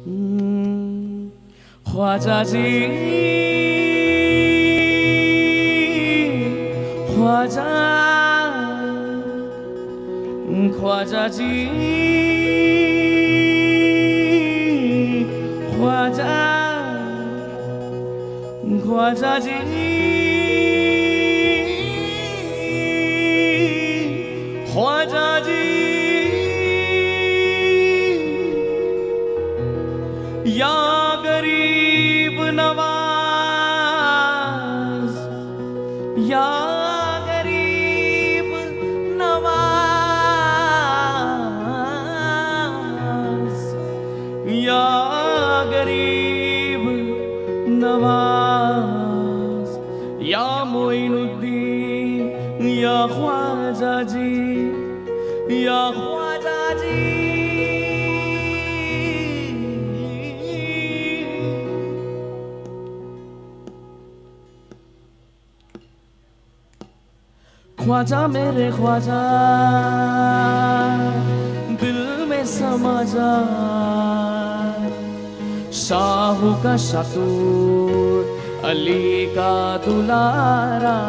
ख्वाजा जी, ख्वाजा, ख्वाजा जी, ख्वाजा, ख्वाजा जी, ख्वाजा जी, या गरीब नवाज, या गरीब नवाज, या गरीब नवाज, या मोइनुद्दीन, या ख्वाजा जी, या ख्वाजा जी। ख्वाजा मेरे ख्वाजा, दिल में समा जा, शाहू का शातूर, अली का दुलारा।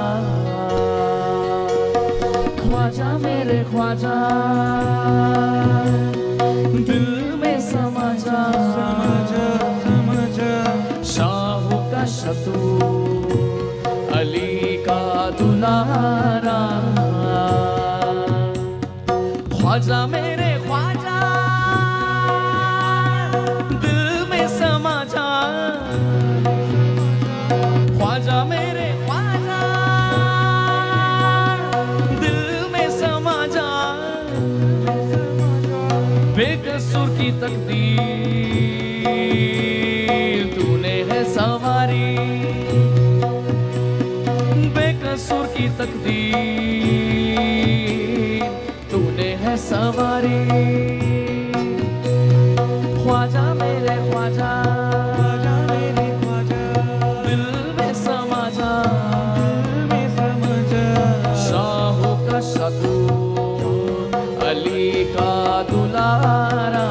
ख्वाजा मेरे ख्वाजा, दिल में समा जा, शाहू का शातूर, अली का दुलारा। ख्वाजा मेरे ख्वाजा, दिल में समा जा, ख्वाजा मेरे ख्वाजा, दिल में समा जा। बेकसूर की तकदीर तूने है सवारी, बेकसूर की तकदीर तूने है सवारी। ख्वाजा मेरे ख्वाजा, दिल में समा जा, शाहू का शातूर, अली का दुलारा।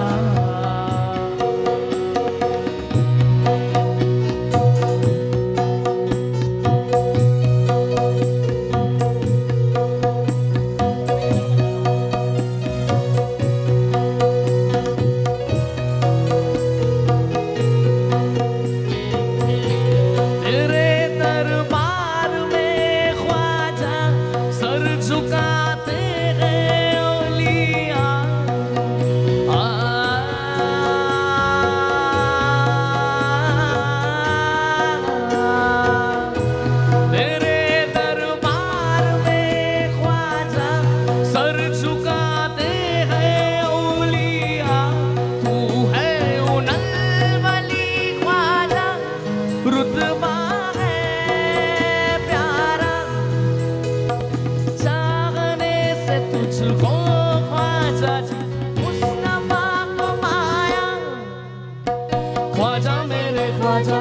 ख्वाजा मेरे ख्वाजा,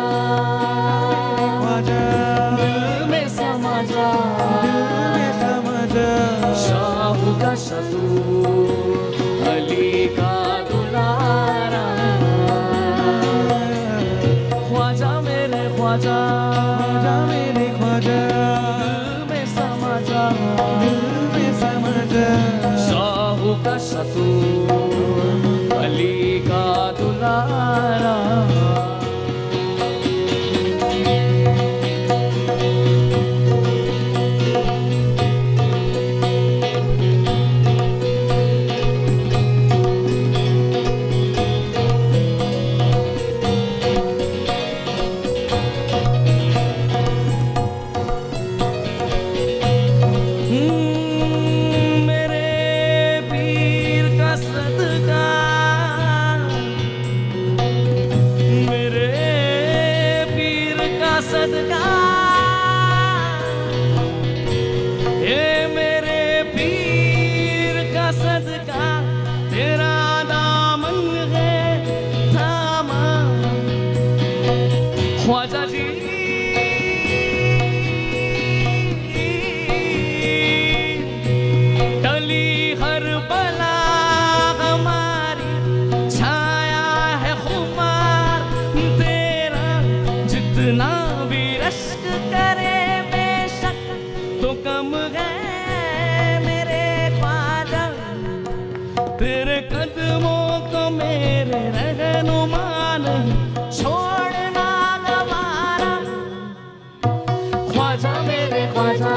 दिल में समा जा, शाहू का शातूर, अली का दुलारा। ख्वाजा मेरे ख्वाजा, दिल में समा जा, शाहू का शातूर, अली का दुलारा। ख्वाजा जी, टली हर बला हमारी, छाया है खुमार रहनुमा नहीं छोड़ना गवारा। ख्वाजा मेरे ख्वाजा,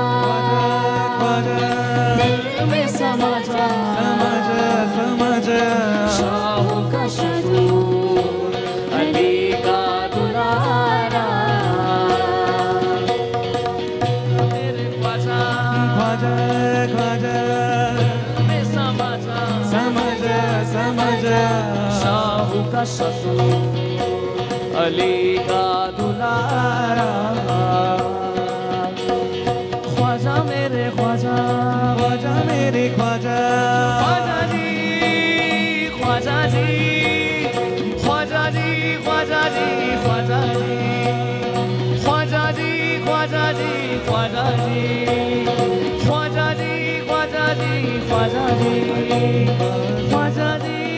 दिल में समा जा, शाहों का शादू, अली का दुलारा। मेरे ख्वाजा में समा जा, शाहों का शादू, अली का दुलारा। ख्वाजा मेरे ख्वाजा, मेरे ख्वाजा, ख्वाजा जी, ख्वाजा जी, ख्वाजा जी, ख्वाजा जी, ख्वाजा जी, ख्वाजा जी, ख्वाजा जी, ख्वाजा जी, ख्वाजा जी, ख्वाजा जी, ख्वाजा जी, ख्वाजा जी।